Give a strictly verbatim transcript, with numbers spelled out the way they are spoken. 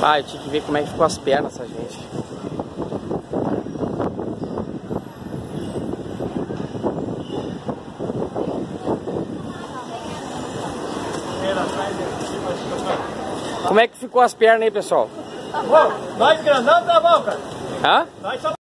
Ah, eu tinha que ver como é que ficou as pernas essa gente. Como é que ficou as pernas aí, pessoal? Nós grandão tá bom, cara. Hã? Nós só